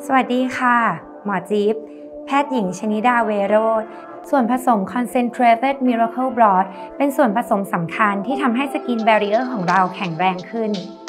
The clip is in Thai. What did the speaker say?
สวัสดีค่ะหมอจิ๊บแพทย์หญิงชนิดาเวโรจน์ส่วนผสม Concentrated Miracle Broth เป็นส่วนผสมสำคัญที่ทำให้สกินแบรีเออร์ของเราแข็งแรงขึ้น